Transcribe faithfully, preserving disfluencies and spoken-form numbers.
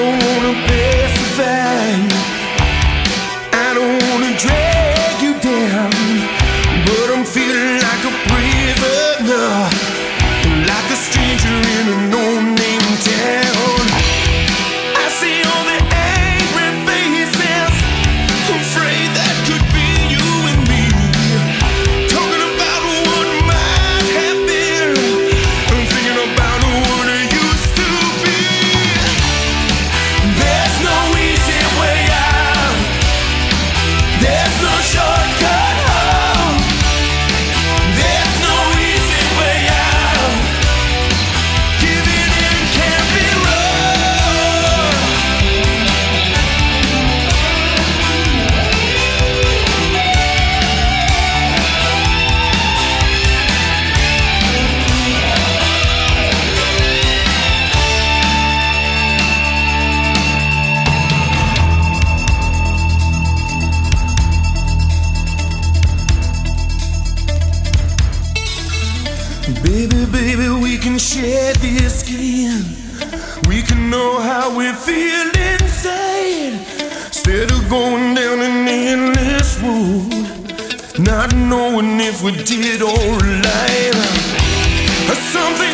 don't wanna pacify you, I don't wanna drag you down, but I'm feeling like a prisoner, like a stranger in a no-name town. I see all the angry faces, afraid that could be you and me, talking about what might have been, and thinking about what it used to be. There's no easy way out, there's no shortcut home, there's no easy way out, giving in can't be wrong. Baby, baby, we can share this skin, we can know how we feel inside, instead of going down an endless road, not knowing if we did alright. Something